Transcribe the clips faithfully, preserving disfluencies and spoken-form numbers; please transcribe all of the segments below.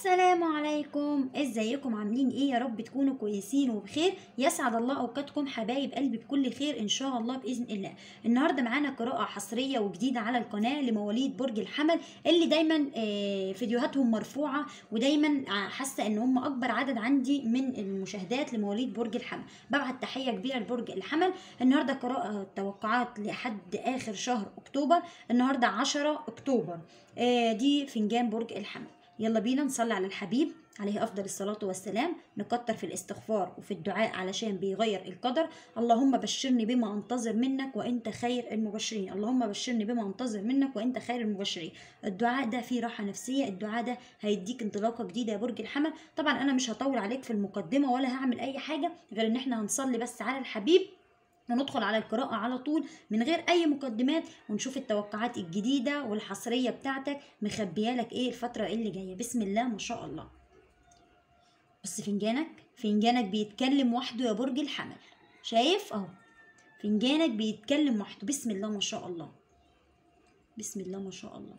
السلام عليكم، ازيكم؟ عاملين ايه؟ يا رب تكونوا كويسين وبخير. يسعد الله اوقاتكم حبايب قلبي بكل خير ان شاء الله باذن الله. النهارده معانا قراءه حصريه وجديده على القناه لمواليد برج الحمل اللي دايما آه، فيديوهاتهم مرفوعه، ودايما حاسه ان هم اكبر عدد عندي من المشاهدات لمواليد برج الحمل. ببعت تحيه كبيره لبرج الحمل. النهارده قراءه توقعات لحد اخر شهر اكتوبر، النهارده عشرة اكتوبر. آه، دي فنجان برج الحمل. يلا بينا نصلي على الحبيب عليه أفضل الصلاة والسلام، نكتر في الاستغفار وفي الدعاء علشان بيغير القدر. اللهم بشرني بما أنتظر منك وأنت خير المبشرين، اللهم بشرني بما أنتظر منك وأنت خير المبشرين. الدعاء ده فيه راحة نفسية، الدعاء ده هيديك انطلاقة جديدة يا برج الحمل. طبعا أنا مش هطول عليك في المقدمة ولا هعمل أي حاجة غير إن احنا هنصلي بس على الحبيب وندخل على القراءة على طول من غير أي مقدمات، ونشوف التوقعات الجديدة والحصرية بتاعتك مخبيالك إيه الفترة اللي جاية. بسم الله ما شاء الله. بص فنجانك، فنجانك بيتكلم وحده يا برج الحمل. شايف أهو فنجانك بيتكلم وحده. بسم الله ما شاء الله، بسم الله ما شاء الله،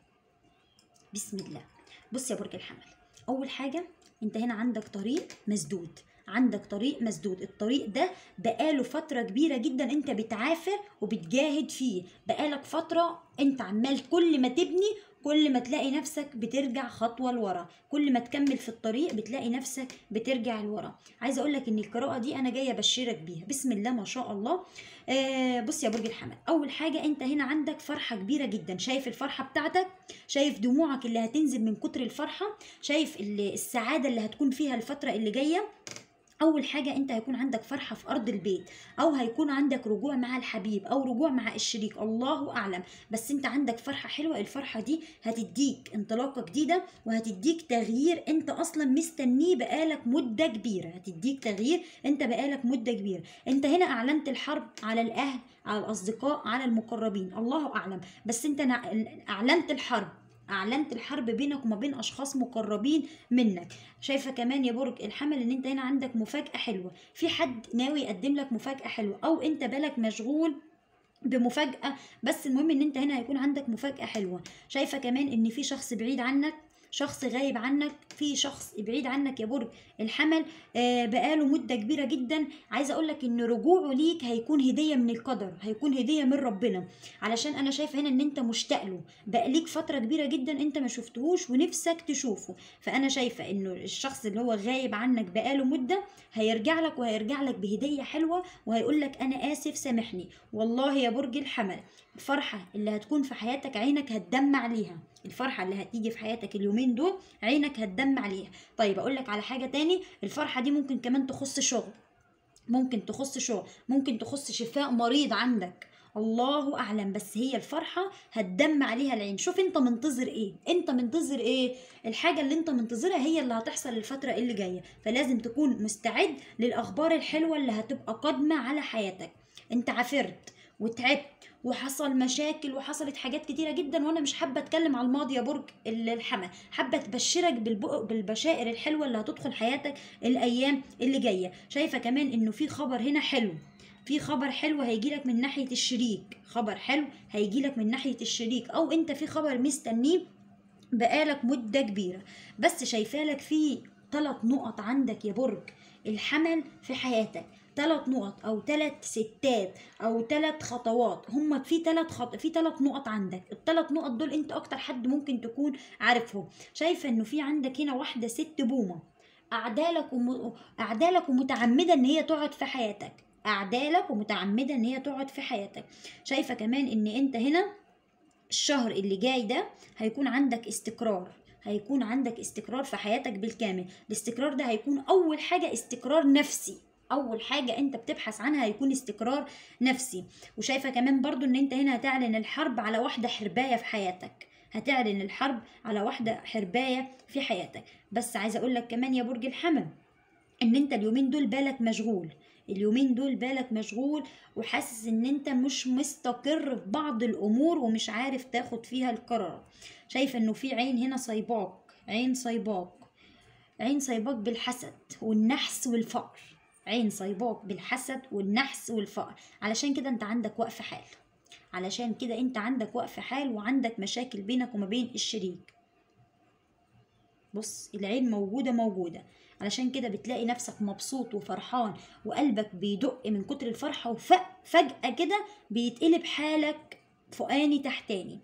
بسم الله. بص يا برج الحمل، أول حاجة أنت هنا عندك طريق مسدود، عندك طريق مسدود. الطريق ده بقاله فترة كبيرة جدا انت بتعافر وبتجاهد فيه، بقالك فترة انت عمال كل ما تبني كل ما تلاقي نفسك بترجع خطوة لورا، كل ما تكمل في الطريق بتلاقي نفسك بترجع لورا. عايزة اقولك ان القراءة دي انا جاية ابشرك بيها. بسم الله ما شاء الله. آه بص يا برج الحمل، اول حاجة انت هنا عندك فرحة كبيرة جدا. شايف الفرحة بتاعتك؟ شايف دموعك اللي هتنزل من كتر الفرحة؟ شايف السعادة اللي هتكون فيها الفترة اللي جاية؟ اول حاجه انت هيكون عندك فرحه في ارض البيت، او هيكون عندك رجوع مع الحبيب او رجوع مع الشريك، الله اعلم. بس انت عندك فرحه حلوه، الفرحه دي هتديك انطلاقه جديده وهتديك تغيير انت اصلا مستنيه بقالك مده كبيره، هتديك تغيير انت بقالك مده كبيره. انت هنا اعلنت الحرب على الاهل، على الاصدقاء، على المقربين، الله اعلم. بس انت اعلنت الحرب، اعلنت الحرب بينك وما بين اشخاص مقربين منك. شايفه كمان يا برج الحمل ان انت هنا عندك مفاجاه حلوه، في حد ناوي يقدم لك مفاجاه حلوه، او انت بالك مشغول بمفاجاه. بس المهم ان انت هنا هيكون عندك مفاجاه حلوه. شايفه كمان ان في شخص بعيد عنك، شخص غايب عنك، في شخص بعيد عنك يا برج الحمل آه بقاله مده كبيره جدا. عايزه اقول لك ان رجوعه ليك هيكون هديه من القدر، هيكون هديه من ربنا، علشان انا شايفه هنا ان انت مشتاق له، بقى ليك فتره كبيره جدا انت ما شفتهوش ونفسك تشوفه. فانا شايفه انه الشخص اللي هو غايب عنك بقاله مده هيرجع لك، وهيرجع لك بهديه حلوه، وهيقول لك انا اسف سامحني. والله يا برج الحمل الفرحه اللي هتكون في حياتك عينك هتدمع عليها، الفرحه اللي هتيجي في حياتك اليومين دول عينك هتدمع عليها. طيب اقول لك على حاجه تاني، الفرحه دي ممكن كمان تخص شغل، ممكن تخص شغل، ممكن تخص شفاء مريض عندك، الله اعلم. بس هي الفرحه هتدم عليها العين. شوف انت منتظر ايه، انت منتظر ايه؟ الحاجه اللي انت منتظرها هي اللي هتحصل الفتره اللي جايه، فلازم تكون مستعد للاخبار الحلوه اللي هتبقى قادمه على حياتك. انت عافرت وتعبت وحصل مشاكل وحصلت حاجات كتيره جدا، وانا مش حابه اتكلم على الماضي يا برج الحمل، حابه تبشرك بالبشائر الحلوه اللي هتدخل حياتك الايام اللي جايه. شايفه كمان انه في خبر هنا حلو، في خبر حلو هيجيلك من ناحيه الشريك، خبر حلو هيجيلك من ناحيه الشريك، او انت في خبر مستنيه بقالك مده كبيره. بس شايفالك في ثلاث نقط عندك يا برج الحمل في حياتك، ثلاث نقط او ثلاث ستات او ثلاث خطوات. هم في ثلاث خط... في ثلاث نقط عندك، الثلاث نقط دول انت اكتر حد ممكن تكون عارفهم. شايفه انه في عندك هنا واحده ست بومه اعدالك وم... اعدالك ومتعمده ان هي تقعد في حياتك، اعدالك ومتعمده ان هي تقعد في حياتك. شايفه كمان ان انت هنا الشهر اللي جاي ده هيكون عندك استقرار، هيكون عندك استقرار في حياتك بالكامل. الاستقرار ده هيكون اول حاجة استقرار نفسي، اول حاجة انت بتبحث عنها هيكون استقرار نفسي. وشايفة كمان برضو ان انت هنا هتعلن الحرب على واحدة حرباية في حياتك، هتعلن الحرب على واحدة حرباية في حياتك. بس عايزة اقول لك كمان يا برج الحمل ان انت اليومين دول بالك مشغول، اليومين دول بالك مشغول وحاسس ان انت مش مستقر في بعض الامور ومش عارف تاخد فيها القرار. شايف انه في عين هنا صيباك، عين صيباك، عين صيباك بالحسد والنحس والفقر، عين صيباك بالحسد والنحس والفقر. علشان كده انت عندك وقف حال، علشان كده انت عندك وقف حال وعندك مشاكل بينك وما بين الشريك. بص العين موجودة موجودة، علشان كده بتلاقي نفسك مبسوط وفرحان وقلبك بيدق من كتر الفرحة، وفجأة كده بيتقلب حالك فوقاني تحتاني.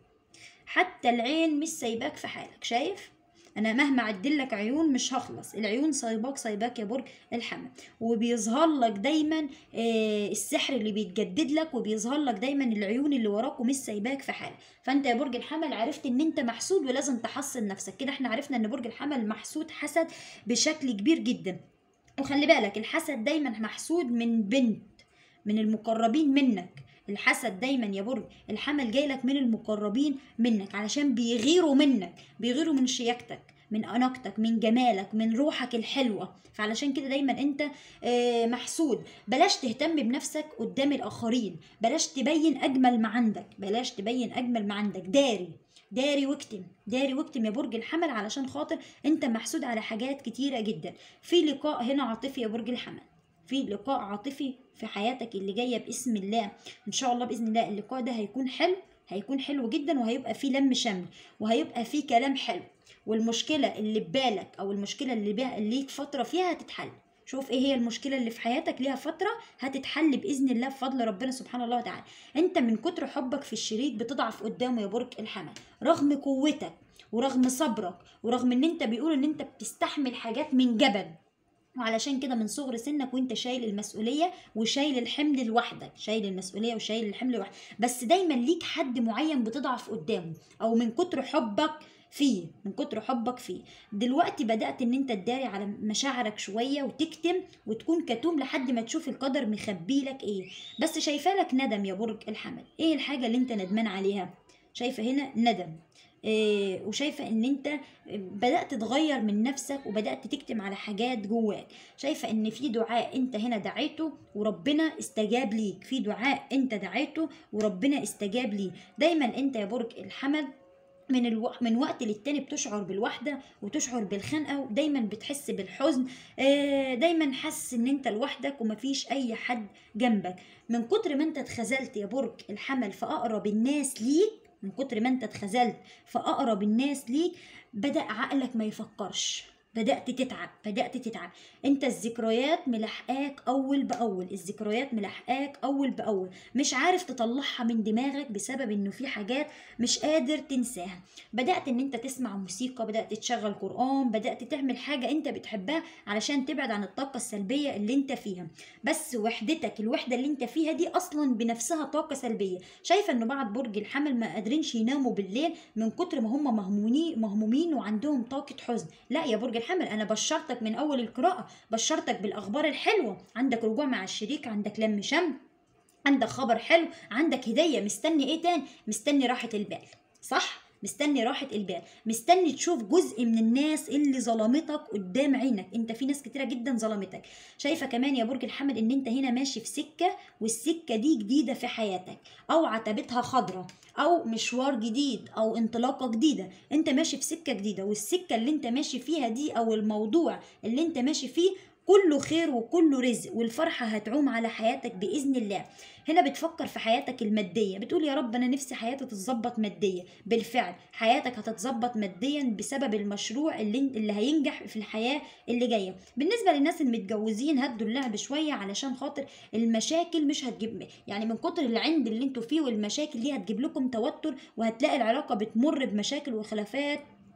حتى العين مش سايباك في حالك. شايف؟ انا مهما اعدلك عيون مش هخلص، العيون صايباك صايباك يا برج الحمل. وبيظهر لك دايما آه السحر اللي بيتجدد لك، وبيظهر لك دايما العيون اللي وراك ومش سايباك في حالك. فانت يا برج الحمل عرفت ان انت محسود ولازم تحصن نفسك. كده احنا عرفنا ان برج الحمل محسود حسد بشكل كبير جدا. وخلي بالك الحسد دايما محسود من بنت من المقربين منك. الحسد دايما يا برج الحمل جايلك من المقربين منك، علشان بيغيروا منك، بيغيروا من شياكتك، من اناقتك، من جمالك، من روحك الحلوه. فعلشان كده دايما انت آه، محسود. بلاش تهتم بنفسك قدام الاخرين، بلاش تبين اجمل ما عندك، بلاش تبين اجمل ما عندك. داري داري واكتم، داري واكتم يا برج الحمل، علشان خاطر انت محسود على حاجات كتيره جدا. في لقاء هنا عاطفي يا برج الحمل، في لقاء عاطفي في حياتك اللي جايه باسم الله. ان شاء الله باذن الله اللقاء ده هيكون حلو، هيكون حلو جدا، وهيبقى فيه لم شمل، وهيبقى فيه كلام حلو. والمشكله اللي ببالك او المشكله اللي بها اللي ليك فتره فيها هتتحل. شوف ايه هي المشكله اللي في حياتك ليها فتره هتتحل باذن الله بفضل ربنا سبحانه الله وتعالى. انت من كتر حبك في الشريك بتضعف قدامه يا برج الحمل، رغم قوتك ورغم صبرك ورغم ان انت بيقول ان انت بتستحمل حاجات من جبل. وعلشان كده من صغر سنك وانت شايل المسؤوليه وشايل الحمل لوحدك، شايل المسؤوليه وشايل الحمل لوحدك، بس دايما ليك حد معين بتضعف قدامه، او من كتر حبك فيه، من كتر حبك فيه. دلوقتي بدأت ان انت تداري على مشاعرك شويه وتكتم وتكون كتوم لحد ما تشوف القدر مخبي لك ايه. بس شايفه لك ندم يا برج الحمل. ايه الحاجه اللي انت ندمان عليها؟ شايفه هنا ندم. إيه، وشايفه ان انت بدأت تغير من نفسك وبدأت تكتم على حاجات جواك. شايفة ان في دعاء انت هنا دعيته وربنا استجاب ليك، في دعاء انت دعيته وربنا استجاب ليك. دايما انت يا برج الحمل من الو... من وقت للتاني بتشعر بالوحدة وتشعر بالخنقة، ودايما بتحس بالحزن. آه، دايما حاسس ان انت لوحدك ومفيش اي حد جنبك. من كتر ما انت اتخذلت يا برج الحمل في اقرب الناس ليك، من كتر ما انت اتخذلت في اقرب الناس ليك، بدأ عقلك ما يفكرش، بدأت تتعب، بدأت تتعب. انت الذكريات ملحقاك اول باول، الذكريات ملحقاك اول باول، مش عارف تطلعها من دماغك بسبب انه في حاجات مش قادر تنساها. بدأت ان انت تسمع موسيقى، بدأت تشغل قرآن، بدأت تعمل حاجة انت بتحبها علشان تبعد عن الطاقة السلبية اللي انت فيها. بس وحدتك، الوحدة اللي انت فيها دي اصلا بنفسها طاقة سلبية. شايفة ان بعض برج الحمل ما قادرينش يناموا بالليل من كتر ما هم مهمومين مهمومين وعندهم طاقة حزن. لا يا برج الحمل، انا بشرتك من اول القراءة، بشرتك بالاخبار الحلوة. عندك رجوع مع الشريك، عندك لم شمل، عندك خبر حلو، عندك هدية. مستني ايه تاني؟ مستني راحة البال، صح؟ مستني راحة البال، مستني تشوف جزء من الناس اللي ظلمتك قدام عينك. انت في ناس كتيرة جدا ظلمتك. شايفة كمان يا برج الحمل ان انت هنا ماشي في سكة، والسكة دي جديدة في حياتك، او عتبتها خضرة، او مشوار جديد، او انطلاقة جديدة. انت ماشي في سكة جديدة، والسكة اللي انت ماشي فيها دي او الموضوع اللي انت ماشي فيه كله خير وكله رزق، والفرحة هتعوم على حياتك بإذن الله. هنا بتفكر في حياتك المادية، بتقول يا رب أنا نفسي حياتي تتظبط ماديا. بالفعل حياتك هتتظبط ماديا بسبب المشروع اللي, اللي هينجح في الحياة اللي جاية. بالنسبة للناس المتجوزين هدوا اللعب شوية، علشان خاطر المشاكل مش هتجيب، يعني من كتر العند اللي انتوا فيه والمشاكل دي هتجيب لكم توتر، وهتلاقي العلاقة بتمر بمشاكل وخلافات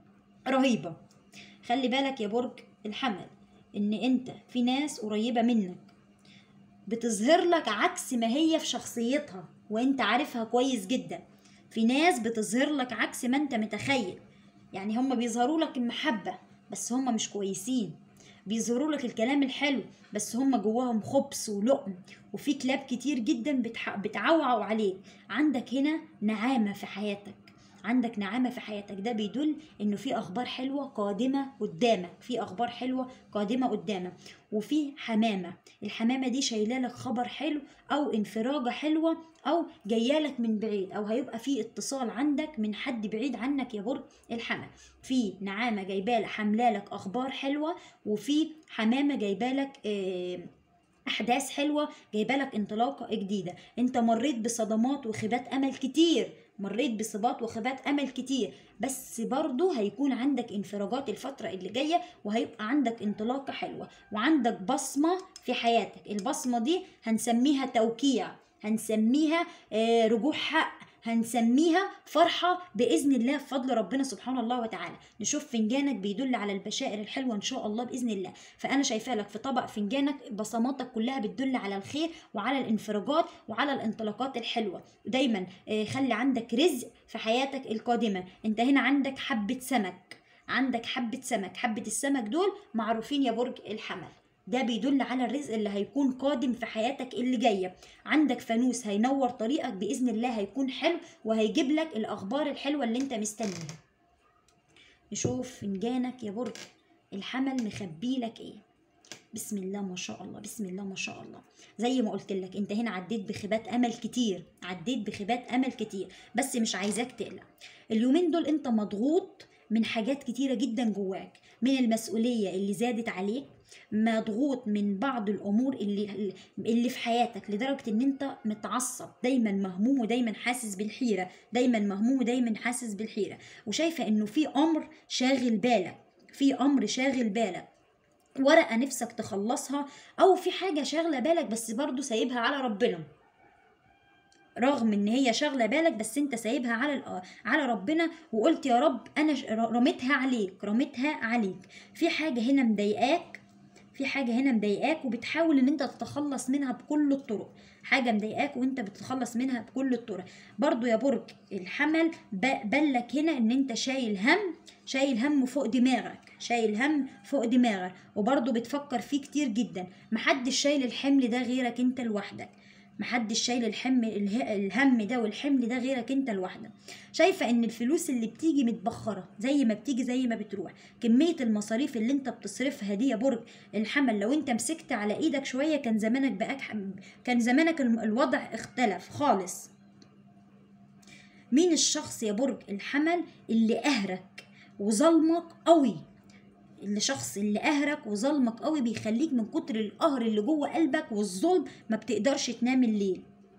رهيبة. خلي بالك يا برج الحمل ان انت في ناس قريبة منك بتظهر لك عكس ما هي في شخصيتها، وانت عارفها كويس جدا. في ناس بتظهر لك عكس ما انت متخيل، يعني هم بيظهروا لك المحبة بس هم مش كويسين، بيظهروا لك الكلام الحلو بس هم جواهم خبث ولقم. وفي كلاب كتير جدا بتح... بتعوعوا عليك. عندك هنا نعامة في حياتك، عندك نعامة في حياتك، ده بيدل انه في اخبار حلوة قادمة قدامك، في اخبار حلوة قادمة قدامك. وفي حمامة، الحمامة دي شايله لك خبر حلو، او انفراجة حلوة، او جايالك من بعيد، او هيبقى في اتصال عندك من حد بعيد عنك يا برج الحمل. في نعامة جايبالك حملالك اخبار حلوة، وفي حمامة جايبالك آه احداث حلوه، جايبالك انطلاقه جديده. انت مريت بصدمات وخيبات امل كتير، مريت بصبات وخيبات امل كتير، بس برضه هيكون عندك انفراجات الفتره اللي جايه، وهيبقى عندك انطلاقه حلوه، وعندك بصمه في حياتك. البصمه دي هنسميها توكيع، هنسميها آه، رجوع حق، هنسميها فرحة بإذن الله بفضل ربنا سبحانه الله وتعالى. نشوف فنجانك بيدل على البشائر الحلوة إن شاء الله بإذن الله. فأنا شايفة لك في طبق فنجانك بصماتك كلها بتدل على الخير وعلى الانفراجات وعلى الانطلاقات الحلوة. دايما آه، خلي عندك رزق في حياتك القادمة. انت هنا عندك حبة سمك، عندك حبة سمك، حبة السمك دول معروفين يا برج الحمل، ده بيدل على الرزق اللي هيكون قادم في حياتك اللي جايه. عندك فانوس هينور طريقك باذن الله، هيكون حلو وهيجيب لك الاخبار الحلوه اللي انت مستنيها. نشوف فنجانك يا برج الحمل مخبي لك ايه. بسم الله ما شاء الله، بسم الله ما شاء الله. زي ما قلت لك انت هنا عديت بخيبات امل كتير، عديت بخيبات امل كتير، بس مش عايزاك تقلق. اليومين دول انت مضغوط من حاجات كتيره جدا جواك، من المسؤوليه اللي زادت عليك، مضغوط من بعض الامور اللي اللي في حياتك، لدرجه ان انت متعصب، دايما مهموم ودايما حاسس بالحيره، دايما مهموم ودايما حاسس بالحيره، وشايفه انه في امر شاغل بالك، في امر شاغل بالك، ورقه نفسك تخلصها، او في حاجه شاغله بالك بس برضو سايبها على ربنا. رغم ان هي شاغله بالك بس انت سايبها على على ربنا، وقلت يا رب انا رميتها عليك، رميتها عليك. في حاجه هنا مضايقاك، في حاجة هنا مضايقاك وبتحاول ان انت تتخلص منها بكل الطرق، حاجة مضايقاك وانت بتتخلص منها بكل الطرق. برضو يا برج الحمل بلك هنا ان انت شايل هم، شايل هم فوق دماغك، شايل هم فوق دماغك، وبرضو بتفكر فيه كتير جدا. محدش شايل الحمل ده غيرك انت لوحدك، محدش شايل الحمل الهم ده والحمل ده غيرك انت لوحدك. شايفه ان الفلوس اللي بتيجي متبخره، زي ما بتيجي زي ما بتروح. كميه المصاريف اللي انت بتصرفها دي يا برج الحمل لو انت مسكت على ايدك شويه كان زمانك بقى، كان زمانك الوضع اختلف خالص. مين الشخص يا برج الحمل اللي قهرك وظلمك قوي؟ اللي شخص اللي قهرك وظلمك قوي بيخليك من كتر القهر اللي جوه قلبك والظلم ما بتقدرش تنام الليل.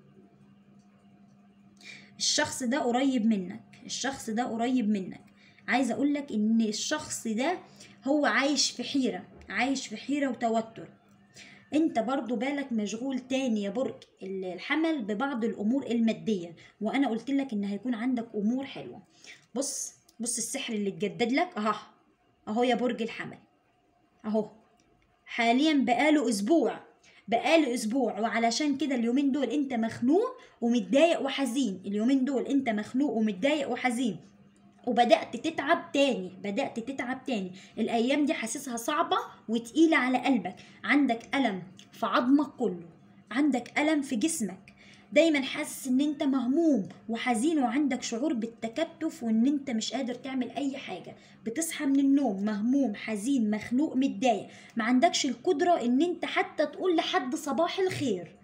الشخص ده قريب منك، الشخص ده قريب منك. عايزه اقولك ان الشخص ده هو عايش في حيره، عايش في حيره وتوتر. انت برضو بالك مشغول تاني يا برج الحمل ببعض الامور الماديه، وانا قلت لك ان هيكون عندك امور حلوه. بص بص السحر اللي اتجدد لك اهو، اهو يا برج الحمل، اهو حاليا بقاله اسبوع، بقاله اسبوع، وعلشان كده اليومين دول انت مخنوق ومتضايق وحزين، اليومين دول انت مخنوق ومتضايق وحزين، وبدأت تتعب تاني، بدأت تتعب تاني. الأيام دي حاسسها صعبة وتقيلة على قلبك، عندك ألم في عظمك كله، عندك ألم في جسمك، دايما حاسس ان انت مهموم وحزين، وعندك شعور بالتكتف وان انت مش قادر تعمل اي حاجة. بتصحى من النوم مهموم حزين مخنوق متضايق، ما عندكش القدرة ان انت حتى تقول لحد صباح الخير.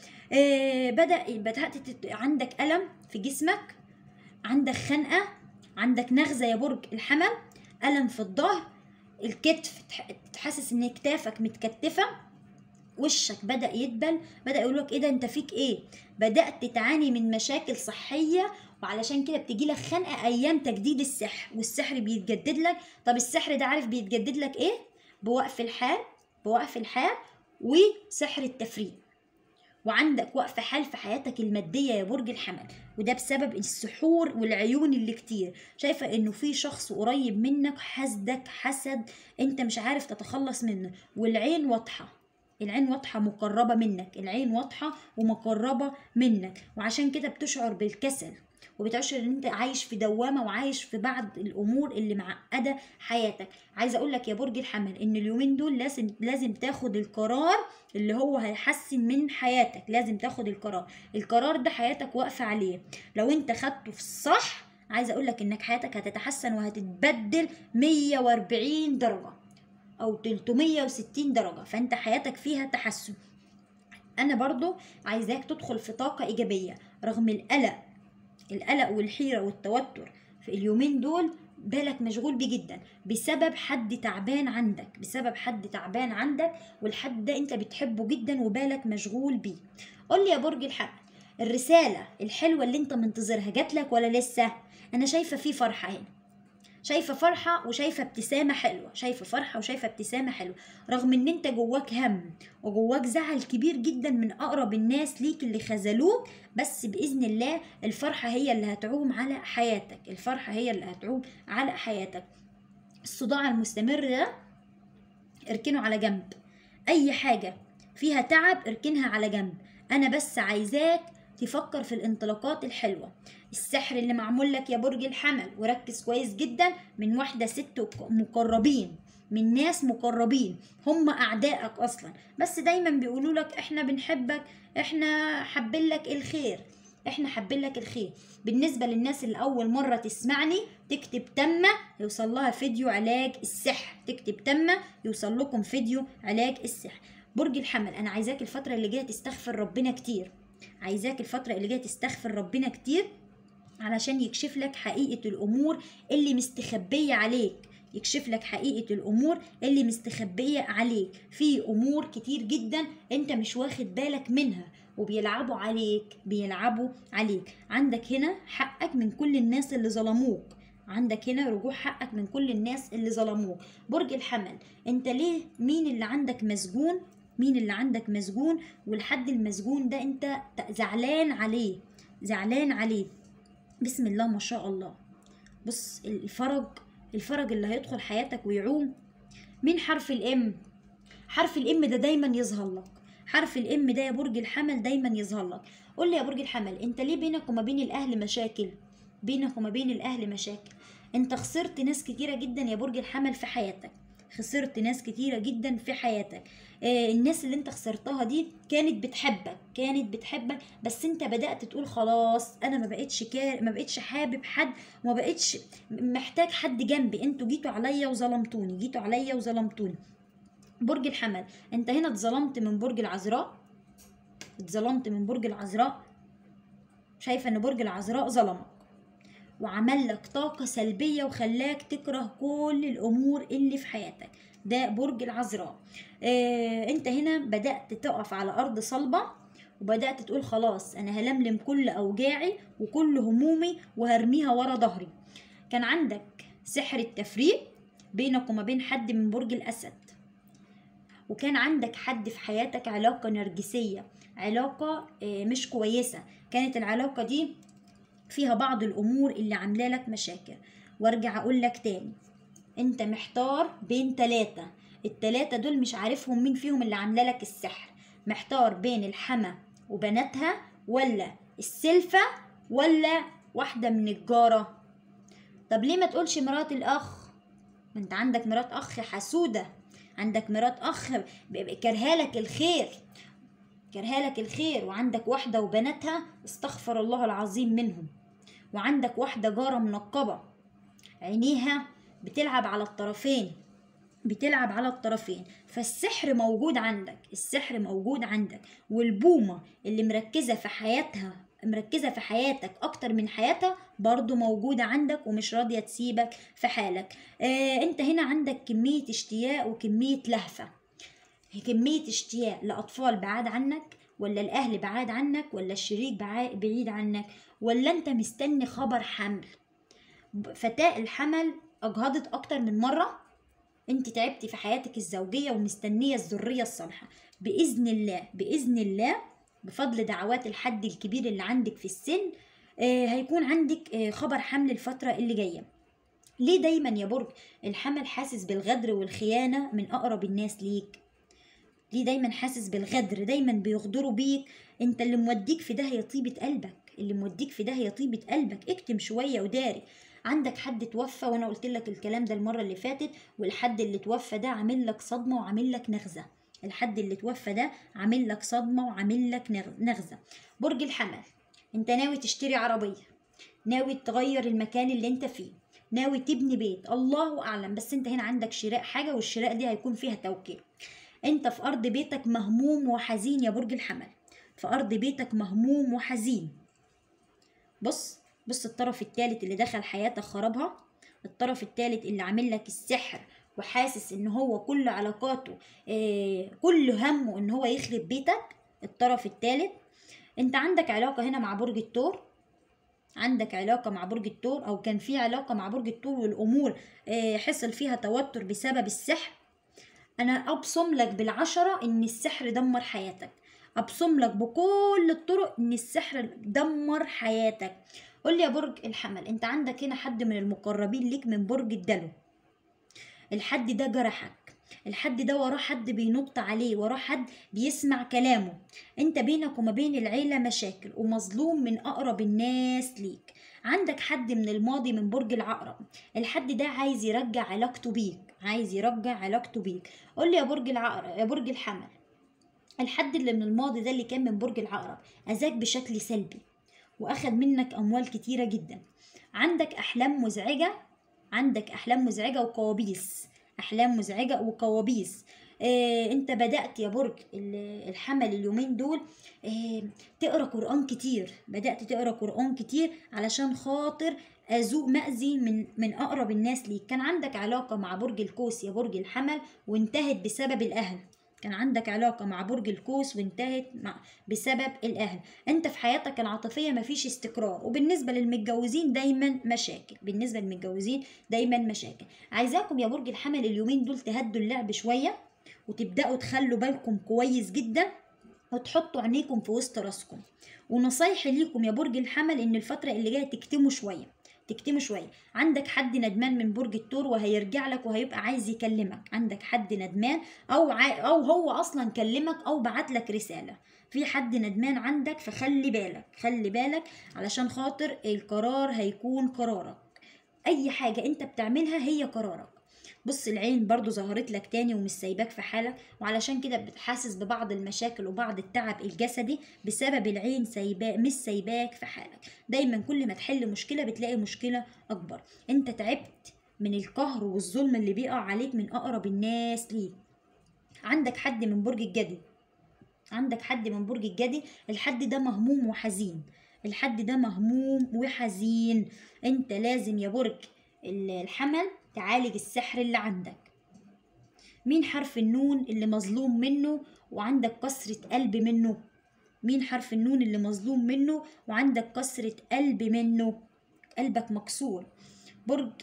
آه بدأ بدأت عندك ألم في جسمك، عندك خنقة، عندك نغزة يا برج الحمل، ألم في الظهر، الكتف تحسس ان كتافك متكتفة، وشك بدأ يدبل، بدأ يقولك ايه ده انت فيك ايه، بدأت تعاني من مشاكل صحية، وعلشان كده بتجيلك خنقة ايام تجديد السحر، والسحر بيتجدد لك. طب السحر ده عارف بيتجدد لك ايه؟ بوقف الحال، بوقف الحال وسحر التفريق. وعندك وقف حال في حياتك المادية يا برج الحمل، وده بسبب السحور والعيون اللي كتير. شايفة انه في شخص قريب منك حسدك حسد انت مش عارف تتخلص منه، والعين واضحة، العين واضحة مقربة منك، العين واضحة ومقربة منك، وعشان كده بتشعر بالكسل، وبتشعر ان انت عايش في دوامة وعايش في بعض الامور اللي معقدة حياتك. عايزة اقولك يا برج الحمل ان اليومين دول لازم لازم تاخد القرار اللي هو هيحسن من حياتك، لازم تاخد القرار، القرار ده حياتك واقفة عليه. لو انت خدته في الصح عايزة اقولك انك حياتك هتتحسن وهتتبدل مية واربعين درجة او تلتمية وستين درجة، فانت حياتك فيها تحسن. انا برضو عايزاك تدخل في طاقة ايجابية رغم القلق، القلق والحيرة والتوتر في اليومين دول، بالك مشغول بيه جدا بسبب حد تعبان عندك، بسبب حد تعبان عندك، والحد ده انت بتحبه جدا وبالك مشغول بيه. قول لي يا برج الحمل، الرسالة الحلوة اللي انت منتظرها جاتلك ولا لسه؟ انا شايفة في فرحة هنا، شايفة فرحة وشايفة ابتسامة حلوة، شايفة فرحة وشايفة ابتسامة حلوة، رغم ان انت جواك هم وجواك زعل كبير جدا من اقرب الناس ليك اللي خذلوك، بس باذن الله الفرحة هي اللي هتعوم على حياتك، الفرحة هي اللي هتعوم على حياتك. الصداع المستمر ده اركنه على جنب، اي حاجة فيها تعب اركنها على جنب. انا بس عايزاك تفكر في الانطلاقات الحلوة. السحر اللي معمول لك يا برج الحمل، وركز كويس جدا، من واحدة ست مقربين، من ناس مقربين هم اعدائك اصلا، بس دايما بيقولوا لك احنا بنحبك، احنا حابين لك الخير، احنا حابين لك الخير. بالنسبة للناس اللي اول مرة تسمعني، تكتب تمة يوصل لها فيديو علاج السحر، تكتب تمة يوصل لكم فيديو علاج السحر. برج الحمل، انا عايزاك الفترة اللي جاية تستغفر ربنا كتير، عايزاك الفترة اللي جاية تستغفر ربنا كتير علشان يكشف لك حقيقة الأمور اللي مستخبية عليك، يكشف لك حقيقة الأمور اللي مستخبية عليك. في أمور كتير جدا أنت مش واخد بالك منها وبيلعبوا عليك، بيلعبوا عليك. عندك هنا حقك من كل الناس اللي ظلموك، عندك هنا رجوع حقك من كل الناس اللي ظلموك. برج الحمل، انت ليه، مين اللي عندك مسجون، مين اللي عندك مسجون، والحد المسجون ده انت زعلان عليه، زعلان عليه. بسم الله ما شاء الله. بص الفرج، الفرج اللي هيدخل حياتك ويعوم. مين حرف الام؟ حرف الام ده دايما يظهر لك، حرف الام ده يا برج الحمل دايما يظهر لك. قول لي يا برج الحمل، انت ليه بينك وما بين الاهل مشاكل؟ بينك وما بين الاهل مشاكل. انت خسرت ناس كتيرة جدا يا برج الحمل في حياتك، خسرت ناس كتيرة جدا في حياتك. آه الناس اللي انت خسرتها دي كانت بتحبك، كانت بتحبك بس انت بدأت تقول خلاص انا ما بقتش كار، ما بقتش حابب حد، وما بقتش محتاج حد جنبي، انتوا جيتوا عليا وظلمتوني، جيتوا عليا وظلمتوني. برج الحمل، انت هنا اتظلمت من برج العذراء، اتظلمت من برج العذراء. شايفه ان برج العذراء ظلمك وعمل لك طاقة سلبية وخلاك تكره كل الأمور اللي في حياتك، ده برج العذراء. اه انت هنا بدأت تقف على أرض صلبة وبدأت تقول خلاص أنا هلملم كل أوجاعي وكل همومي وهرميها ورا ظهري. كان عندك سحر التفريق بينك وما بين حد من برج الأسد، وكان عندك حد في حياتك علاقة نرجسية، علاقة اه مش كويسة، كانت العلاقة دي فيها بعض الامور اللي عامله لك مشاكل. وارجع اقول لك تاني، انت محتار بين ثلاثة، الثلاثة دول مش عارفهم مين فيهم اللي عامله لك السحر، محتار بين الحما وبناتها ولا السلفة ولا واحدة من الجارة. طب ليه ما تقولش مرات الاخ؟ ما انت عندك مرات اخ حسودة، عندك مرات اخ كرهالك الخير، كرهالك الخير، وعندك واحدة وبناتها استغفر الله العظيم منهم، وعندك واحدة جارة منقبة عينيها بتلعب على الطرفين، بتلعب على الطرفين. فالسحر موجود عندك، السحر موجود عندك، والبومة اللي مركزة في حياتها، مركزة في حياتك أكتر من حياتها برضو موجودة عندك ومش راضية تسيبك في حالك. آه انت هنا عندك كمية اشتياق وكمية لهفة، كمية اشتياق لأطفال بعاد عنك، ولا الأهل بعاد عنك، ولا الشريك بعيد عنك، ولا أنت مستني خبر حمل. فتاة الحمل أجهضت أكتر من مرة، أنت تعبتي في حياتك الزوجية ومستنية الذرية الصالحة. بإذن الله، بإذن الله بفضل دعوات الحد الكبير اللي عندك في السن آه هيكون عندك آه خبر حمل الفترة اللي جاية. ليه دايما يا برج الحمل حاسس بالغدر والخيانة من أقرب الناس ليك؟ ليه دايما حاسس بالغدر؟ دايما بيغدروا بيك، انت اللي موديك في ده هي طيبة قلبك، اللي موديك في ده هي طيبة قلبك، اكتم شوية وداري. عندك حد توفى وانا قلت لك الكلام ده المرة اللي فاتت، والحد اللي توفى ده عامل لك صدمة وعامل لك نغزة، الحد اللي توفى ده عامل لك صدمة وعامل لك نغزة. برج الحمل، انت ناوي تشتري عربية، ناوي تغير المكان اللي انت فيه، ناوي تبني بيت، الله اعلم، بس انت هنا عندك شراء حاجة والشراء دي هيكون فيها توكيل. انت في ارض بيتك مهموم وحزين يا برج الحمل، في ارض بيتك مهموم وحزين. بص بص الطرف الثالث اللي دخل حياتك خربها، الطرف الثالث اللي عامل لك السحر وحاسس ان هو كل علاقاته آه كل همه ان هو يخرب بيتك، الطرف الثالث انت عندك علاقة هنا مع برج الثور، عندك علاقة مع برج الثور أو كان في علاقة مع برج الثور والأمور آه، حصل فيها توتر بسبب السحر. أنا أبصم لك بالعشرة إن السحر دمر حياتك، أبصم لك بكل الطرق إن السحر دمر حياتك. قول لي يا برج الحمل، أنت عندك هنا حد من المقربين ليك من برج الدلو، الحد ده جرحك، الحد ده وراه حد بينط عليه، وراه حد بيسمع كلامه. انت بينك وما بين العيلة مشاكل ومظلوم من اقرب الناس ليك. عندك حد من الماضي من برج العقرب، الحد ده عايز يرجع علاقته بيك، عايز يرجع علاقته بيك. قول لي يا برج العقرب يا برج الحمل، الحد اللي من الماضي ده اللي كان من برج العقرب اذاك بشكل سلبي واخد منك اموال كتيرة جدا. عندك احلام مزعجة، عندك احلام مزعجة وكوابيس، احلام مزعجة وكوابيس. آه انت بدأت يا برج ال- الحمل اليومين دول آه تقرا قرآن كتير، بدأت تقرا قرآن كتير علشان خاطر أذوق مأذي من من أقرب الناس ليك. كان عندك علاقة مع برج القوس يا برج الحمل وانتهت بسبب الأهل، كان عندك علاقة مع برج القوس وانتهت مع بسبب الأهل. انت في حياتك العاطفية مفيش استقرار، وبالنسبة للمتجوزين دايما مشاكل، بالنسبة للمتجوزين دايما مشاكل. عايزاكم يا برج الحمل اليومين دول تهدوا اللعب شوية وتبدأوا تخلوا بالكم كويس جدا وتحطوا عينيكم في وسط راسكم. ونصايحي ليكم يا برج الحمل ان الفترة اللي جاية تكتموا شوية، تكتموا شوية. عندك حد ندمان من برج الثور وهيرجع لك وهيبقى عايز يكلمك، عندك حد ندمان او ع... او هو اصلا كلمك او بعت لك رسالة، في حد ندمان عندك. فخلي بالك، خلي بالك علشان خاطر القرار هيكون قرارك، اي حاجة انت بتعملها هي قرارك. بص العين برضو ظهرت لك تاني ومش سايباك في حالك، وعلشان كده بتحاسس ببعض المشاكل وبعض التعب الجسدي بسبب العين سايباك، مش سايباك في حالك. دايما كل ما تحل مشكلة بتلاقي مشكلة اكبر. انت تعبت من القهر والظلم اللي بيقع عليك من اقرب الناس ليك. عندك حد من برج الجدي، عندك حد من برج الجدي، الحد ده مهموم وحزين، الحد ده مهموم وحزين. انت لازم يا برج الحمل تعالج السحر اللي عندك. مين حرف النون اللي مظلوم منه وعندك كسرة قلب منه؟ مين حرف النون اللي مظلوم منه وعندك كسرة قلب منه؟ قلبك مكسور. برج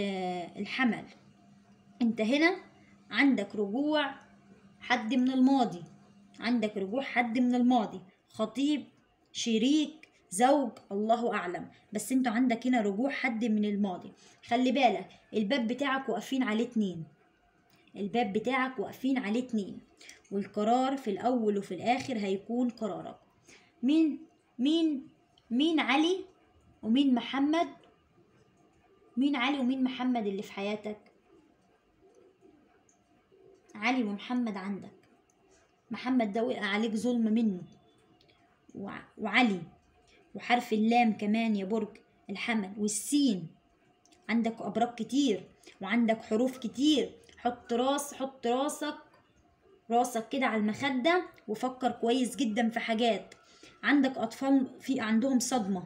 الحمل، انت هنا عندك رجوع حد من الماضي، عندك رجوع حد من الماضي، خطيب، شريك، زوج، الله اعلم، بس انت عندك هنا رجوع حد من الماضي. خلي بالك الباب بتاعك واقفين عليه اتنين، الباب بتاعك واقفين عليه اتنين، والقرار في الاول وفي الاخر هيكون قرارك. مين مين مين علي ومين محمد؟ مين علي ومين محمد اللي في حياتك؟ علي ومحمد عندك، محمد ده وقع عليك ظلم منه، وعلي وحرف اللام كمان يا برج الحمل، والسين عندك ابراج كتير وعندك حروف كتير. حط راس حط راسك راسك كده على المخدة وفكر كويس جدا في حاجات. عندك اطفال في عندهم صدمة.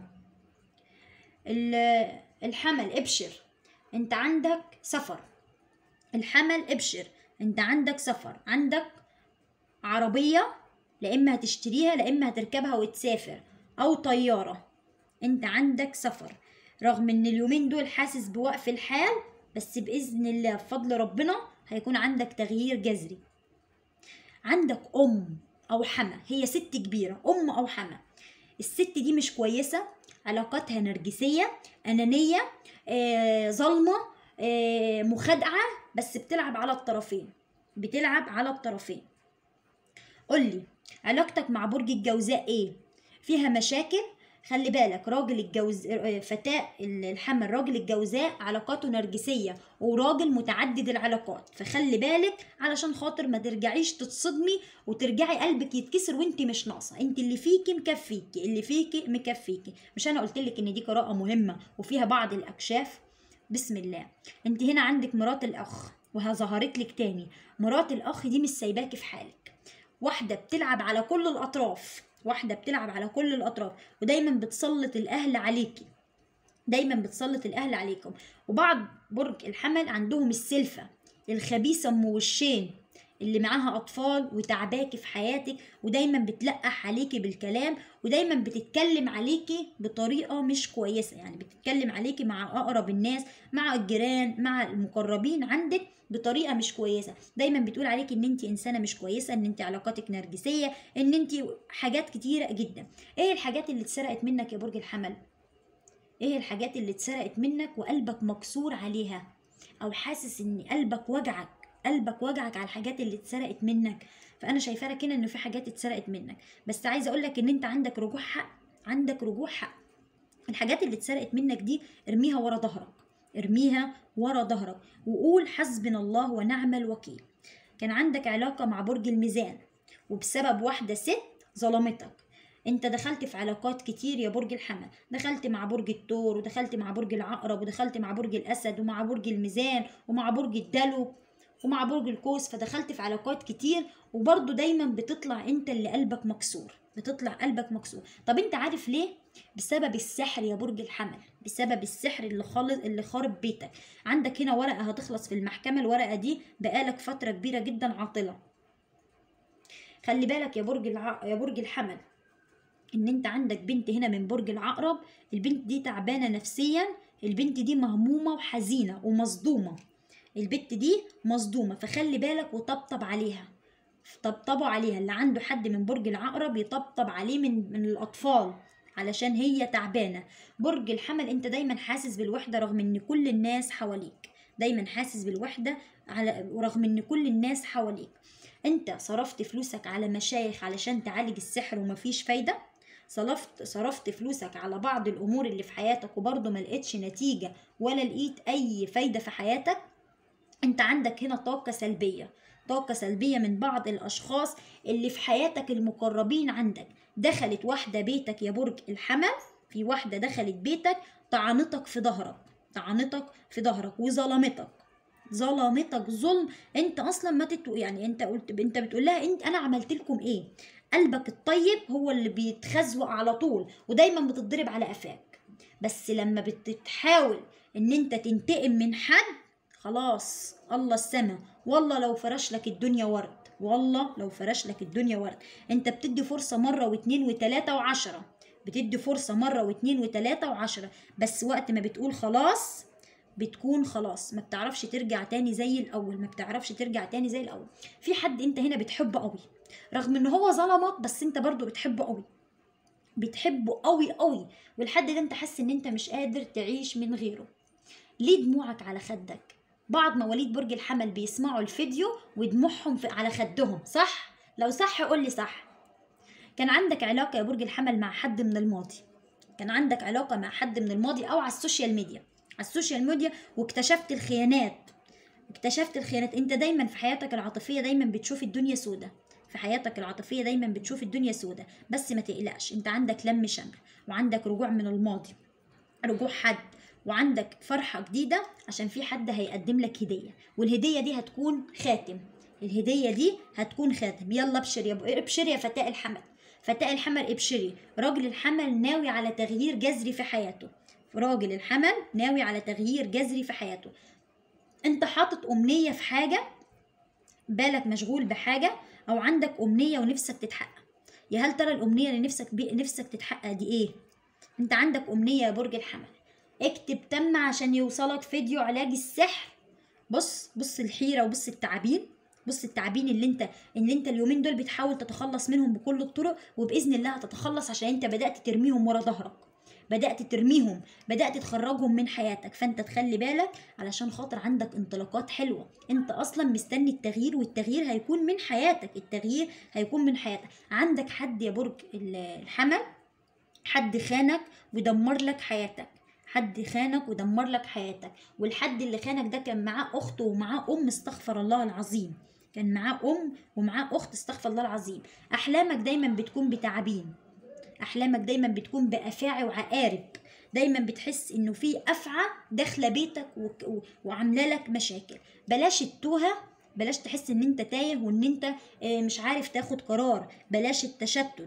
الحمل ابشر، انت عندك سفر. الحمل ابشر، انت عندك سفر، عندك عربية لا اما هتشتريها لا اما هتركبها وتسافر، او طيارة. انت عندك سفر رغم ان اليومين دول حاسس بوقف الحال، بس باذن الله بفضل ربنا هيكون عندك تغيير جذري. عندك ام او حما، هي ست كبيرة، ام او حما. الست دي مش كويسة، علاقاتها نرجسية، انانية، آه، ظلمة، آه، مخادعة، بس بتلعب على الطرفين، بتلعب على الطرفين. قولي علاقتك مع برج الجوزاء ايه؟ فيها مشاكل؟ خلي بالك راجل الجوز فتاة الحمل، راجل الجوزاء علاقاته نرجسية وراجل متعدد العلاقات، فخلي بالك علشان خاطر ما ترجعيش تتصدمي وترجعي قلبك يتكسر وانت مش ناقصة. انت اللي فيكي مكفيكي، اللي فيكي مكفيكي. مش انا قلتلك ان دي قراءة مهمة وفيها بعض الاكشاف؟ بسم الله. انت هنا عندك مرات الاخ وهظهرت لك تاني، مرات الاخ دي مش سايباكي في حالك، واحدة بتلعب على كل الأطراف، واحدة بتلعب على كل الأطراف ودايما بتسلط الأهل عليكي، دايما بتسلط الأهل عليكم. وبعض برج الحمل عندهم السلفة الخبيثة أم وشين، اللي معاها اطفال وتعباكي في حياتك، ودايما بتلقح عليكي بالكلام، ودايما بتتكلم عليكي بطريقه مش كويسه، يعني بتتكلم عليكي مع اقرب الناس، مع الجيران، مع المقربين عندك بطريقه مش كويسه. دايما بتقول عليكي ان انت انسانه مش كويسه، ان انت علاقاتك نرجسيه، ان انت حاجات كتيره جدا. ايه الحاجات اللي اتسرقت منك يا برج الحمل؟ ايه الحاجات اللي اتسرقت منك وقلبك مكسور عليها، او حاسس ان قلبك وجعك، قلبك وجعك على الحاجات اللي اتسرقت منك؟ فانا شايفه لك هنا ان في حاجات اتسرقت منك، بس عايزه اقول لك ان انت عندك رجوع حق، عندك رجوع حق. الحاجات اللي اتسرقت منك دي ارميها ورا ظهرك، ارميها ورا ظهرك، وقول حسبنا الله ونعم الوكيل. كان عندك علاقه مع برج الميزان، وبسبب واحده ست ظلمتك. انت دخلت في علاقات كتير يا برج الحمل، دخلت مع برج الثور، ودخلت مع برج العقرب، ودخلت مع برج الاسد، ومع برج الميزان، ومع برج الدلو، ومع برج القوس. فدخلت في علاقات كتير، وبرضه دايما بتطلع انت اللي قلبك مكسور، بتطلع قلبك مكسور. طب انت عارف ليه؟ بسبب السحر يا برج الحمل، بسبب السحر اللي خالص اللي خارب بيتك. عندك هنا ورقة هتخلص في المحكمة، الورقة دي بقالك فترة كبيرة جدا عاطلة. خلي بالك يا برج الع... يا برج الحمل، ان انت عندك بنت هنا من برج العقرب، البنت دي تعبانة نفسيا، البنت دي مهمومة وحزينة ومصدومة، البنت دي مصدومة، فخلي بالك وطبطب عليها. طبطبوا عليها، اللي عنده حد من برج العقرب يطبطب عليه من من الاطفال، علشان هي تعبانه. برج الحمل انت دايما حاسس بالوحده رغم ان كل الناس حواليك، دايما حاسس بالوحده على رغم ان كل الناس حواليك. انت صرفت فلوسك على مشايخ علشان تعالج السحر ومفيش فايده، صرفت صرفت فلوسك على بعض الامور اللي في حياتك وبرضه ما لقيتش نتيجه ولا لقيت اي فايده في حياتك. انت عندك هنا طاقة سلبية، طاقة سلبية من بعض الأشخاص اللي في حياتك المقربين عندك. دخلت واحدة بيتك يا برج الحمل، في واحدة دخلت بيتك طعنتك في ظهرك، طعنتك في ظهرك وظلمتك، ظلمتك ظلم. انت اصلا ما تتو يعني انت قلت انت بتقول لها انت انا عملت لكم ايه؟ قلبك الطيب هو اللي بيتخزوق على طول، ودايما بتتضرب على قفاك. بس لما بتحاول ان انت تنتقم من حد، خلاص الله السما، والله لو فرش لك الدنيا ورد، والله لو فرش لك الدنيا ورد. انت بتدي فرصة مرة واتنين وتلاتة وعشرة، بتدي فرصة مرة واتنين وتلاتة وعشرة، بس وقت ما بتقول خلاص بتكون خلاص، ما بتعرفش ترجع تاني زي الاول، ما بتعرفش ترجع تاني زي الاول. في حد انت هنا بتحبه قوي، رغم ان هو ظلمك، بس انت برضو بتحبه قوي، بتحبه قوي قوي، والحد ده انت حاسس ان انت مش قادر تعيش من غيره. ليه دموعك على خدك؟ بعض مواليد برج الحمل بيسمعوا الفيديو ودموعهم في على خدهم، صح؟ لو صح قول لي صح. كان عندك علاقة يا برج الحمل مع حد من الماضي، كان عندك علاقة مع حد من الماضي أو على السوشيال ميديا، على السوشيال ميديا، واكتشفت الخيانات، اكتشفت الخيانات. انت دايما في حياتك العاطفية دايما بتشوف الدنيا سودة، في حياتك العاطفية دايما بتشوف الدنيا سودة، بس ما تقلقش، انت عندك لم شمل، وعندك رجوع من الماضي، رجوع حد، وعندك فرحة جديدة عشان في حد هيقدم لك هدية، والهدية دي هتكون خاتم، الهدية دي هتكون خاتم. يلا ابشر يا ب... ابشر يا فتاة الحمل، فتاة الحمل ابشري. راجل الحمل ناوي على تغيير جذري في حياته، راجل الحمل ناوي على تغيير جذري في حياته. انت حاطط أمنية في حاجة، بالك مشغول بحاجة، أو عندك أمنية ونفسك تتحقق. يا هل ترى الأمنية اللي نفسك بي... نفسك تتحقق دي ايه؟ انت عندك أمنية يا برج الحمل، اكتب تم عشان يوصلك فيديو علاج السحر. بص بص الحيرة وبص التعابين، بص التعابين اللي انت اللي انت اليومين دول بتحاول تتخلص منهم بكل الطرق، وبإذن الله هتتخلص عشان انت بدأت ترميهم ورا ظهرك، بدأت ترميهم، بدأت تخرجهم من حياتك. فانت تخلي بالك علشان خاطر عندك انطلاقات حلوة، انت اصلا مستني التغيير، والتغيير هيكون من حياتك، التغيير هيكون من حياتك. عندك حد يا برج الحمل، حد خانك ودمر لك حياتك، حد خانك ودمر لك حياتك، والحد اللي خانك ده كان معاه اخت ومعاه ام، استغفر الله العظيم، كان معاه ام ومعاه اخت، استغفر الله العظيم. احلامك دايما بتكون بتعابين، احلامك دايما بتكون بافاعي وعقارب، دايما بتحس انه في افعى داخله بيتك و... و... وعامله لك مشاكل. بلاش التوهه، بلاش تحس ان انت تايه وان انت مش عارف تاخد قرار، بلاش التشتت،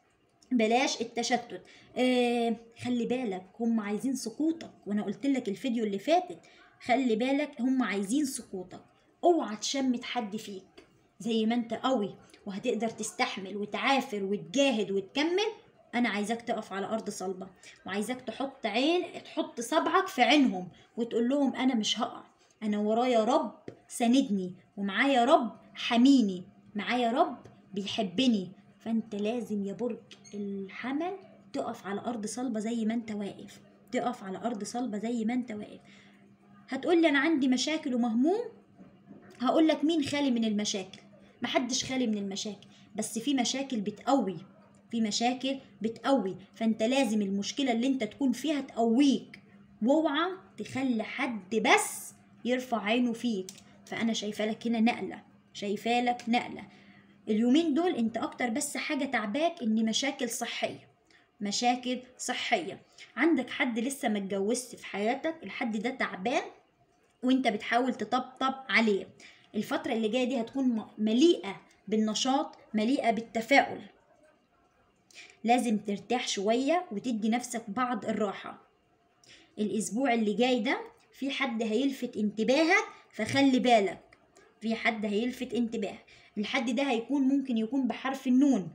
بلاش التشتت. آه خلي بالك هم عايزين سقوطك، وانا قلت لك الفيديو اللي فاتت، خلي بالك هم عايزين سقوطك. اوعى تشمت حد فيك، زي ما انت قوي وهتقدر تستحمل وتعافر وتجاهد وتكمل، انا عايزاك تقف على ارض صلبة، وعايزاك تحط عين تحط صبعك في عينهم وتقول لهم انا مش هقع، انا ورايا رب ساندني، ومعايا رب حميني، معايا رب بيحبني. فانت لازم يا برج الحمل تقف على ارض صلبة زي ما انت واقف، تقف على ارض صلبة زي ما انت واقف. هتقولي انا عندي مشاكل ومهموم، هقولك مين خالي من المشاكل؟ محدش خالي من المشاكل، بس في مشاكل بتقوي، في مشاكل بتقوي، فانت لازم المشكلة اللي انت تكون فيها تقويك، واوعى تخلي حد بس يرفع عينه فيك. فانا شايفه لك هنا نقلة، شايفه لك نقلة اليومين دول. انت اكتر بس حاجة تعباك ان مشاكل صحية، مشاكل صحية. عندك حد لسه ما اتجوزش في حياتك، الحد ده تعبان وانت بتحاول تطبطب عليه. الفترة اللي جاية دي هتكون مليئة بالنشاط، مليئة بالتفاؤل. لازم ترتاح شوية وتدي نفسك بعض الراحة. الاسبوع اللي جاي ده في حد هيلفت انتباهك، فخلي بالك، في حد هيلفت انتباهك. الحد ده هيكون ممكن يكون بحرف النون،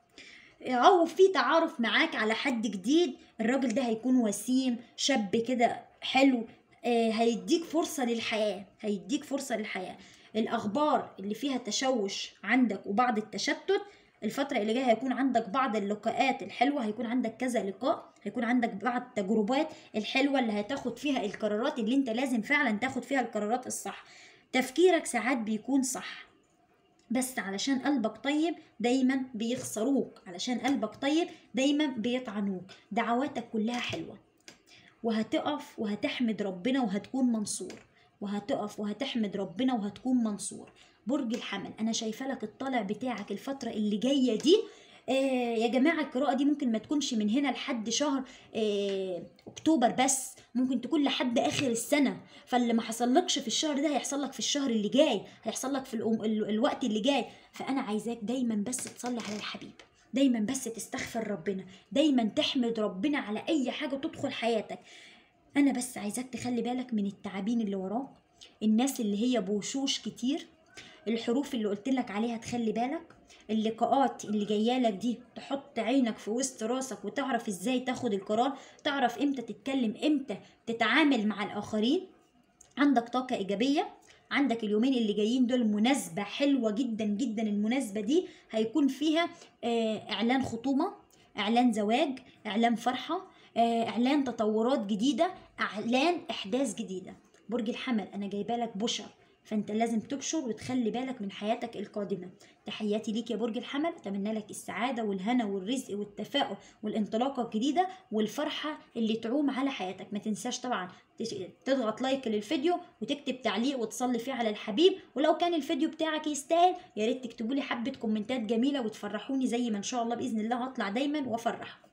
او في تعارف معاك على حد جديد. الراجل ده هيكون وسيم، شاب كده حلو، آه هيديك فرصة للحياة، هيديك فرصة للحياة. الأخبار اللي فيها تشوش عندك وبعض التشتت، الفترة اللي جاية هيكون عندك بعض اللقاءات الحلوة، هيكون عندك كذا لقاء، هيكون عندك بعض التجربات الحلوة اللي هتاخد فيها القرارات اللي انت لازم فعلا تاخد فيها القرارات الصح. تفكيرك ساعات بيكون صح، بس علشان قلبك طيب دايما بيخسروك، علشان قلبك طيب دايما بيطعنوك. دعواتك كلها حلوة، وهتقف وهتحمد ربنا وهتكون منصور، وهتقف وهتحمد ربنا وهتكون منصور. برج الحمل انا شايفه لك الطالع بتاعك الفتره اللي جايه دي. آه يا جماعه القراءه دي ممكن ما تكونش من هنا لحد شهر آه اكتوبر بس، ممكن تكون لحد اخر السنه. فاللي ما حصلكش في الشهر ده هيحصل لك في الشهر اللي جاي، هيحصل لك في الأم ال الوقت اللي جاي. فانا عايزاك دايما بس تصلي على الحبيب، دايما بس تستغفر ربنا، دايما تحمد ربنا على اي حاجه تدخل حياتك. انا بس عايزاك تخلي بالك من التعابين اللي وراك، الناس اللي هي بوشوش كتير، الحروف اللي قلتلك عليها تخلي بالك، اللقاءات اللي جايالك دي تحط عينك في وسط راسك وتعرف ازاي تاخد القرار، تعرف امتى تتكلم، امتى تتعامل مع الاخرين. عندك طاقة ايجابية، عندك اليومين اللي جايين دول مناسبة حلوة جدا جدا. المناسبة دي هيكون فيها اعلان خطوبة، اعلان زواج، اعلان فرحة، اعلان تطورات جديدة، اعلان احداث جديدة. برج الحمل انا جايبه لك بشر، فانت لازم تبشر وتخلي بالك من حياتك القادمه. تحياتي ليك يا برج الحمل، اتمنى لك السعاده والهنا والرزق والتفاؤل والانطلاقه الجديده والفرحه اللي تعوم على حياتك. ما تنساش طبعا تضغط لايك للفيديو وتكتب تعليق وتصلي فيه على الحبيب، ولو كان الفيديو بتاعك يستاهل يا ريت تكتبوا لي حبه كومنتات جميله وتفرحوني زي ما ان شاء الله باذن الله هطلع دايما وافرحكم.